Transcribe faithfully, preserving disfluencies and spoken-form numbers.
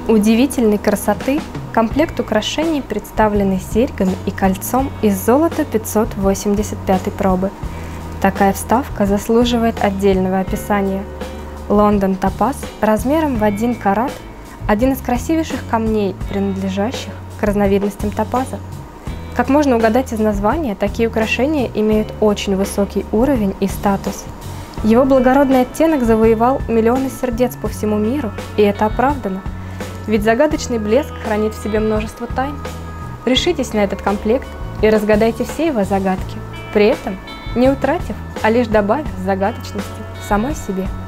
Удивительной красоты комплект украшений, представленный серьгами и кольцом из золота пятьсот восемьдесят пятой пробы. Такая вставка заслуживает отдельного описания. Лондон топаз размером в один карат – один из красивейших камней, принадлежащих к разновидностям топаза. Как можно угадать из названия, такие украшения имеют очень высокий уровень и статус. Его благородный оттенок завоевал миллионы сердец по всему миру, и это оправдано. Ведь загадочный блеск хранит в себе множество тайн. Решитесь на этот комплект и разгадайте все его загадки, при этом не утратив, а лишь добавив загадочности самой себе.